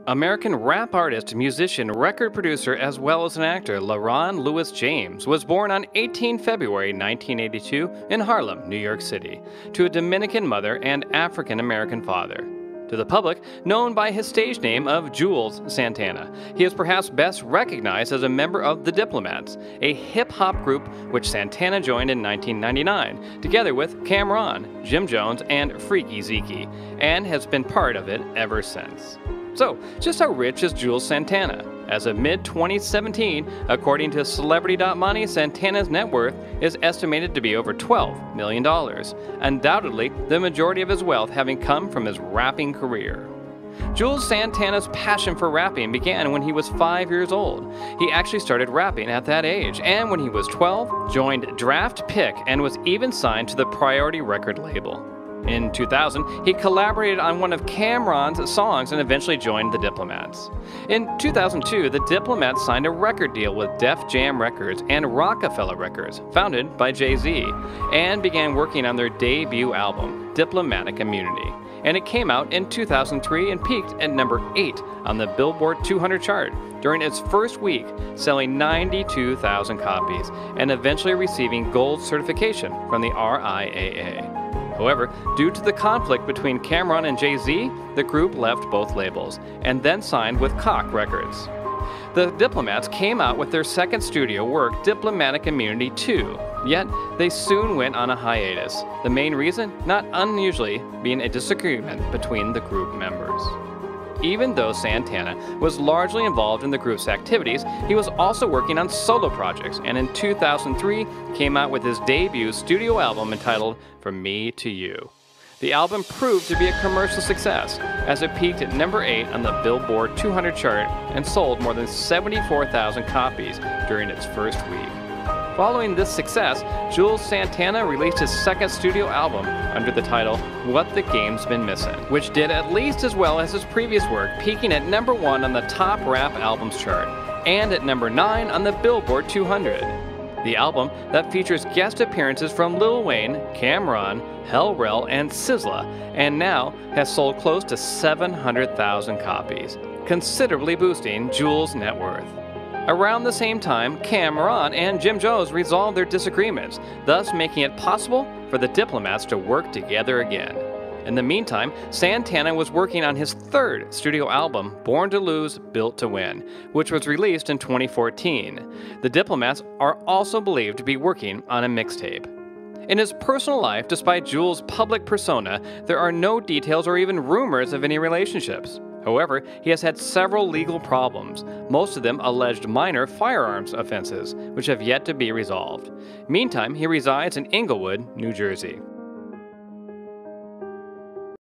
American rap artist, musician, record producer, as well as an actor, LaRon Louis James was born on 18 February 1982 in Harlem, New York City, to a Dominican mother and African-American father. To the public, known by his stage name of Juelz Santana, he is perhaps best recognized as a member of the Diplomats, a hip-hop group which Santana joined in 1999, together with LaRon, Jones and Freekey Zekey, and has been part of it ever since. So, just how rich is Juelz Santana? As of mid-2017, according to Celebrity.money, Santana's net worth is estimated to be over $12 million, undoubtedly the majority of his wealth having come from his rapping career. Juelz Santana's passion for rapping began when he was 5 years old. He actually started rapping at that age, and when he was 12, joined Draft Pick and was even signed to the Priority record label. In 2000, he collaborated on one of LaRon's songs and eventually joined the Diplomats. In 2002, the Diplomats signed a record deal with Def Jam Records and Rockefeller Records, founded by Jay-Z, and began working on their debut album, Diplomatic Immunity. And it came out in 2003 and peaked at number 8 on the Billboard 200 chart during its first week, selling 92,000 copies and eventually receiving gold certification from the RIAA. However, due to the conflict between LaRon and Jay-Z, the group left both labels, and then signed with Cock Records. The Diplomats came out with their second studio work, Diplomatic Immunity 2, yet they soon went on a hiatus. The main reason, not unusually, being a disagreement between the group members. Even though Santana was largely involved in the group's activities, he was also working on solo projects, and in 2003 came out with his debut studio album entitled From Me to You. The album proved to be a commercial success, as it peaked at number 8 on the Billboard 200 chart and sold more than 74,000 copies during its first week. Following this success, Juelz Santana released his second studio album under the title What the Game's Been Missing, which did at least as well as his previous work, peaking at number 1 on the top rap albums chart and at number 9 on the Billboard 200. The album, that features guest appearances from Lil Wayne, LaRon, Hellrell, and SZA, and now has sold close to 700,000 copies, considerably boosting Juelz's net worth. Around the same time, LaRon and Jones resolved their disagreements, thus making it possible for the Diplomats to work together again. In the meantime, Santana was working on his third studio album, Born to Lose, Built to Win, which was released in 2014. The Diplomats are also believed to be working on a mixtape. In his personal life, despite Juelz's public persona, there are no details or even rumors of any relationships. However, he has had several legal problems, most of them alleged minor firearms offenses, which have yet to be resolved. Meantime, he resides in Englewood, New Jersey.